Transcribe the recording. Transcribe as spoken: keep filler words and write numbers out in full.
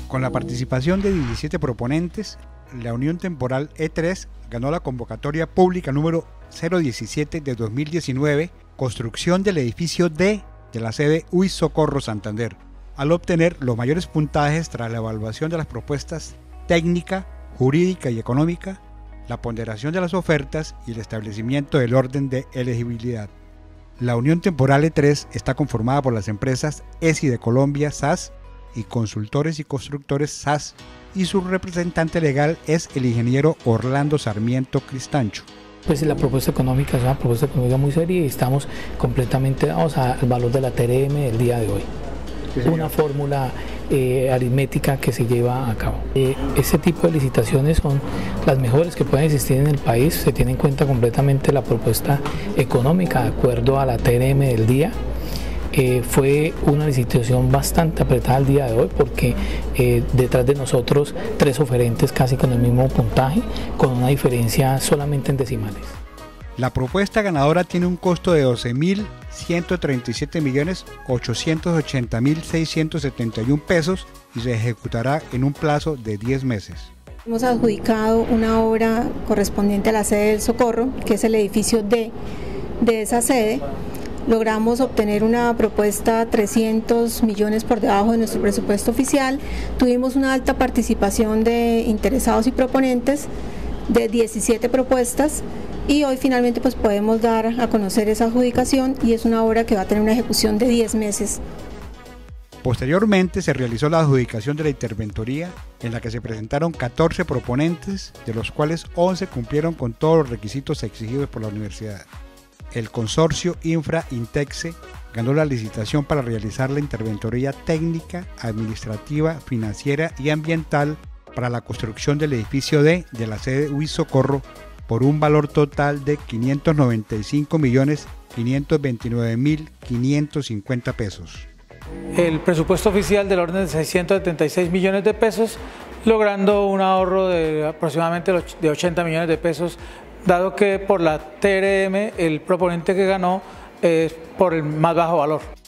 Con la participación de diecisiete proponentes, la Unión Temporal E tres ganó la convocatoria pública número cero diecisiete de dos mil diecinueve, construcción del edificio D de la sede U I Socorro Santander, al obtener los mayores puntajes tras la evaluación de las propuestas técnica, jurídica y económica, la ponderación de las ofertas y el establecimiento del orden de elegibilidad. La Unión Temporal E tres está conformada por las empresas E S I de Colombia, S A S, y Consultores y Constructores S A S, y su representante legal es el ingeniero Orlando Sarmiento Cristancho. Pues la propuesta económica es una propuesta económica muy seria y estamos completamente dados al valor de la T R M del día de hoy. Sí, una fórmula eh, aritmética que se lleva a cabo. Eh, este tipo de licitaciones son las mejores que pueden existir en el país, se tiene en cuenta completamente la propuesta económica de acuerdo a la T R M del día. Eh, fue una licitación bastante apretada al día de hoy porque eh, detrás de nosotros tres oferentes casi con el mismo puntaje, con una diferencia solamente en decimales. La propuesta ganadora tiene un costo de doce mil ciento treinta y siete millones ochocientos ochenta mil seiscientos setenta y uno pesos y se ejecutará en un plazo de diez meses. Hemos adjudicado una obra correspondiente a la sede del Socorro, que es el edificio D de esa sede. Logramos obtener una propuesta trescientos millones por debajo de nuestro presupuesto oficial. Tuvimos una alta participación de interesados y proponentes de diecisiete propuestas y hoy finalmente pues podemos dar a conocer esa adjudicación y es una obra que va a tener una ejecución de diez meses. Posteriormente se realizó la adjudicación de la interventoría en la que se presentaron catorce proponentes, de los cuales once cumplieron con todos los requisitos exigidos por la universidad. El consorcio Infra Intexe ganó la licitación para realizar la interventoría técnica, administrativa, financiera y ambiental para la construcción del edificio D de la sede U I Socorro por un valor total de quinientos noventa y cinco millones quinientos veintinueve mil quinientos cincuenta pesos. El presupuesto oficial del orden de seiscientos setenta y seis millones de pesos, logrando un ahorro de aproximadamente de ochenta millones de pesos, dado que por la T R M el proponente que ganó es por el más bajo valor.